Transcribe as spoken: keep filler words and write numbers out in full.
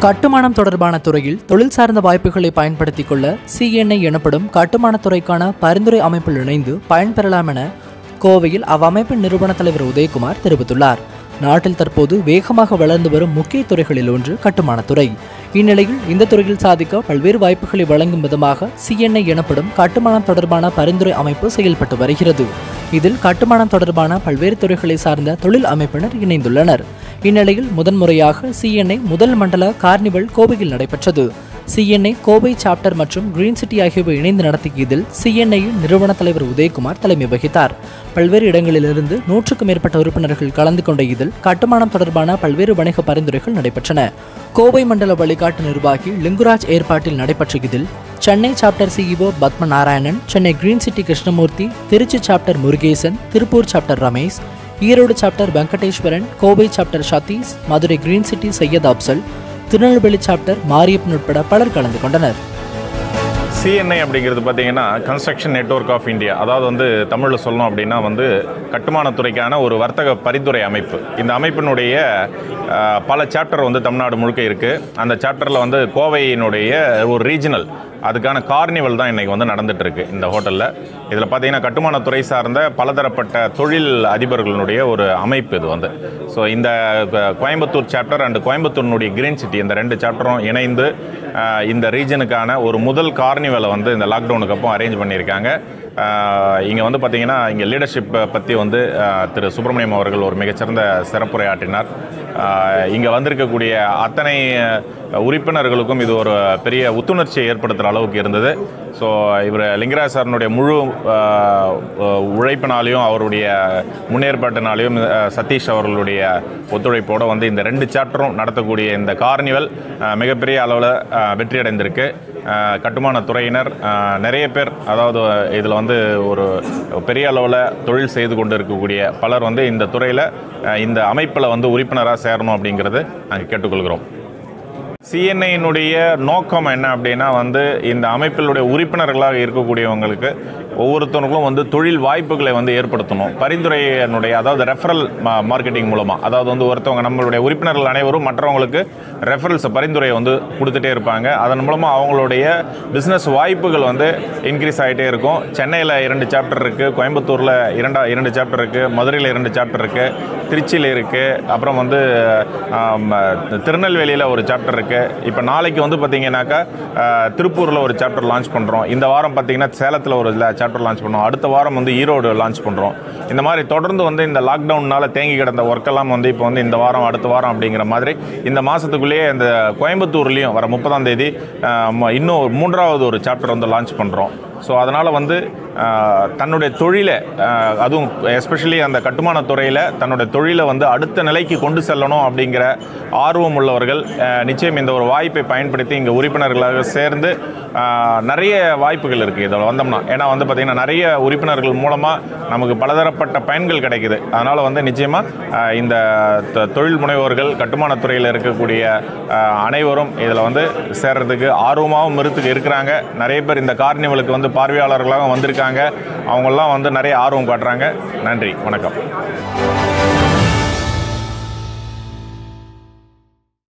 கட்டுமானம் தொடர்பான துறையில் தொழில் சார்ந்த வாய்ப்புகளை பயன்படுத்திக் கொள்ள சிஎன்ஐ எனப்படும் கட்டுமானத்துறைக்கான பரிந்துரை அமைப்பில் இணைந்து பயன்பெறலாம் என கோவையில் அவ்வமைப்பின் நிறுவன தலைவர் உதயகுமார் தெரிவித்துள்ளார். நாட்டில் தற்போது வேகமாக வளர்ந்து வரும் முக்கிய துறைகளில் ஒன்று கட்டுமானத்துறை. இந்நிலையில் இந்த துறையில் சாதிக்க பல்வேறு வாய்ப்புகளை வழங்கும் விதமாக சிஎன்ஐ எனப்படும் கட்டுமானம் தொடர்பான பரிந்துரை அமைப்பு செயல்பட்டு வருகிறது. இதில் கட்டுமானம் தொடர்பான பல்வேறு துறைகளை சார்ந்த தொழில் அமைப்பினர் இணைந்துள்ளனர். இந்நிலையில் முதன்முறையாக சிஎன்ஐ முதல் மண்டல கார்னிவல் கோவையில் நடைபெற்றது. சிஎன்ஐ கோவை சாப்டர் மற்றும் கிரீன் சிட்டி ஆகியவை இணைந்து நடத்திய இதில் சிஎன்ஐயின் நிறுவன தலைவர் உதயகுமார் தலைமை வகித்தார். பல்வேறு இடங்களிலிருந்து நூற்றுக்கும் மேற்பட்ட உறுப்பினர்கள் கலந்து கொண்ட இதில் கட்டுமானம் தொடர்பான பல்வேறு வணிக பரிந்துரைகள் நடைபெற்றன. கோவை மண்டல வழிகாட்டு நிர்வாகி லிங்குராஜ் ஏற்பாட்டில் நடைபெற்ற இதில் Chennai chapter CEO Padma Narayanan, Chennai green city Krishnamurthy, Trichy chapter Murugesan, Tiruppur chapter Ramesh, Erode chapter Venkateswaran, Kovai chapter Sathish, Madurai green city Syed Afzal, Tirunelveli chapter Mariappan உட்பட பலர் கலந்து கொண்டனர். சிஎன்ஐ அப்படிங்கிறது பார்த்தீங்கன்னா கன்ஸ்ட்ரக்ஷன் நெட்வொர்க் ஆஃப் இந்தியா, அதாவது வந்து தமிழில் சொல்லணும் அப்படின்னா வந்து கட்டுமானத்துறைக்கான ஒரு வர்த்தக பரிந்துரை அமைப்பு. இந்த அமைப்பினுடைய பல சாப்டர் வந்து தமிழ்நாடு முழுக்க இருக்குது. அந்த சாப்டரில் வந்து கோவையினுடைய ஒரு ரீஜனல் அதுக்கான கார்னிவல் தான் இன்றைக்கி வந்து நடந்துகிட்ருக்கு இந்த ஹோட்டலில். இதில் பார்த்தீங்கன்னா கட்டுமானத்துறை சார்ந்த பலதரப்பட்ட தொழில் அதிபர்களுடைய ஒரு அமைப்பு இது வந்து. ஸோ இந்த கோயம்புத்தூர் சாப்டர் அண்ட் கோயம்புத்தூரினுடைய கிரீன் சிட்டி இந்த ரெண்டு சாப்டரும் இணைந்து இந்த ரீஜனுக்கான ஒரு முதல் கார்னிவலை வந்து இந்த லாக்டவுனுக்கு அப்புறம் அரேஞ்ச் பண்ணியிருக்காங்க. இங்கே வந்து பார்த்திங்கன்னா இங்கே லீடர்ஷிப் பற்றி வந்து திரு சுப்பிரமணியம் அவர்கள் ஒரு மிகச்சிறந்த சிறப்புரையாற்றினார். இங்கே வந்திருக்கக்கூடிய அத்தனை உறுப்பினர்களுக்கும் இது ஒரு பெரிய உத்துணர்ச்சியை ஏற்படுத்துகிற அளவுக்கு இருந்தது. ஸோ இவர் லிங்கராஜ் சாரனுடைய முழு உழைப்பினாலையும் அவருடைய முன்னேற்பாட்டினாலையும் சதீஷ் அவர்களுடைய ஒத்துழைப்போடு வந்து இந்த ரெண்டு சாப்டரும் நடத்தக்கூடிய இந்த கார்னிவல் மிகப்பெரிய அளவில் வெற்றி அடைந்திருக்கு. கட்டுமானத்துறையினர் நிறைய பேர், அதாவது இதில் வந்து ஒரு பெரிய அளவில் தொழில் செய்து கொண்டு இருக்கக்கூடிய பலர் வந்து இந்த துறையில் இந்த அமைப்பில் வந்து உறுப்பினராக சேரணும் அப்படிங்கிறது நாங்கள் கேட்டுக்கொள்கிறோம். சிஎன்ஐயினுடைய நோக்கம் என்ன அப்படின்னா வந்து இந்த அமைப்பினுடைய உறுப்பினர்களாக இருக்கக்கூடியவங்களுக்கு ஒவ்வொருத்தவங்களுக்கும் வந்து தொழில் வாய்ப்புகளை வந்து ஏற்படுத்தணும். பரிந்துரையினுடைய அதாவது ரெஃபரல் மார்க்கெட்டிங் மூலமாக, அதாவது வந்து ஒருத்தவங்க நம்மளுடைய உறுப்பினர்கள் அனைவரும் மற்றவங்களுக்கு ரெஃபரல்ஸ் பரிந்துரையை வந்து கொடுத்துட்டே இருப்பாங்க. அதன் மூலமாக அவங்களுடைய பிஸ்னஸ் வாய்ப்புகள் வந்து இன்க்ரீஸ் ஆகிட்டே இருக்கும். சென்னையில் இரண்டு சாப்டர் இருக்குது, கோயம்புத்தூரில் இரண்டா இரண்டு சாப்டர் இருக்குது, மதுரையில் இரண்டு சாப்டர் இருக்குது, திருச்சியில் இருக்குது, அப்புறம் வந்து திருநெல்வேலியில் ஒரு சாப்டர் இருக்குது. இப்போ நாளைக்கு வந்து பார்த்தீங்கன்னாக்கா திருப்பூரில் ஒரு சாப்டர் லான்ச் பண்ணுறோம். இந்த வாரம் பார்த்தீங்கன்னா சேலத்தில் ஒரு சாப்டர் லான்ச் பண்ணுறோம். அடுத்த வாரம் வந்து ஈரோடு லான்ச் பண்ணுறோம். இந்த மாதிரி தொடர்ந்து வந்து இந்த லாக்டவுனால் தேங்கி கிடந்த ஒர்க்கெல்லாம் வந்து இப்போ வந்து இந்த வாரம் அடுத்த வாரம் அப்படிங்கிற மாதிரி இந்த மாதத்துக்குள்ளேயே இந்த கோயம்புத்தூர்லேயும் வர முப்பதாம் தேதி இன்னும் மூன்றாவது ஒரு சாப்டர் வந்து லான்ச் பண்ணுறோம். ஸோ அதனால் வந்து தன்னுடைய தொழிலை, அதுவும் எஸ்பெஷலி அந்த கட்டுமானத்துறையில் தன்னுடைய தொழிலை வந்து அடுத்த நிலைக்கு கொண்டு செல்லணும் அப்படிங்கிற ஆர்வம் உள்ளவர்கள் நிச்சயம் இந்த ஒரு வாய்ப்பை பயன்படுத்தி இங்கே உறுப்பினர்களாக சேர்ந்து நிறைய வாய்ப்புகள் இருக்குது இதில் வந்தோம்னா. ஏன்னா வந்து பார்த்திங்கன்னா நிறைய உறுப்பினர்கள் மூலமாக நமக்கு பலதரப்பட்ட பயன்கள் கிடைக்குது. அதனால் வந்து நிச்சயமாக இந்த தொழில் முனைவோர்கள் கட்டுமானத்துறையில் இருக்கக்கூடிய அனைவரும் இதில் வந்து சேர்றதுக்கு ஆர்வமாகவும் இருத்துக்கு இருக்கிறாங்க. நிறைய பேர் இந்த கார்னிவலுக்கு வந்து பார்வையாளர்களாக வந்திருக்காங்க. அவங்கெல்லாம் வந்து நிறைய ஆர்வம் காட்டுறாங்க. நன்றி, வணக்கம்.